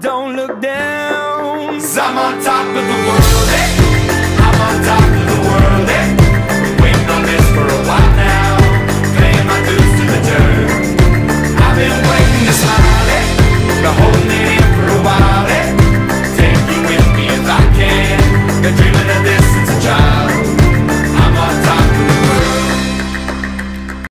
don't look down. 'Cause I'm on top of the world, eh? I'm on top of the world, eh? Been waiting on this for a while now, paying my dues to the dirt. I've been waiting to smile, eh? Been holding it